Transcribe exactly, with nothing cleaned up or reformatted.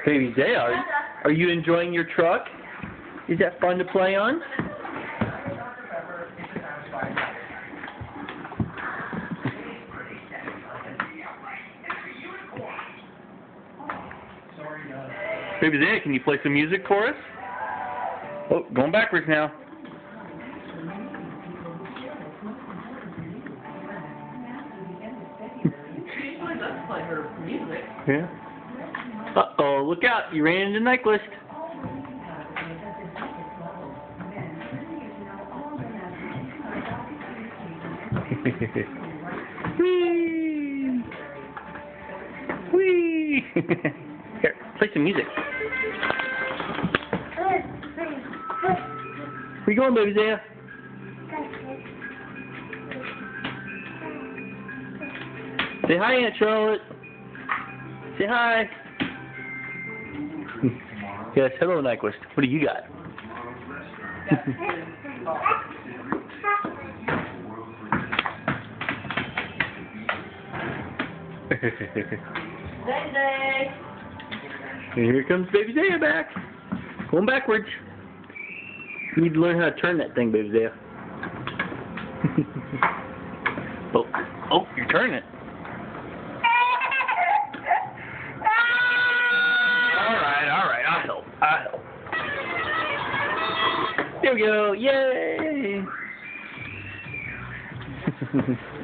Baby Zeah, are, are you enjoying your truck? Is that fun to play on? Baby Zeah, can you play some music for us? Oh, going backwards now. Yeah. Uh-oh, look out. You ran into Nyquist. Whee! Whee! Here, play some music. Where you going, baby Zeah? Say hi, Aunt Charlotte. Say hi. Yes, hello, Nyquist. What do you got? And here comes baby Zeah back. Going backwards. You need to learn how to turn that thing, baby Zeah. oh, oh, you're turning it. Alright, alright, I'll help. I'll help. There we go. Yay!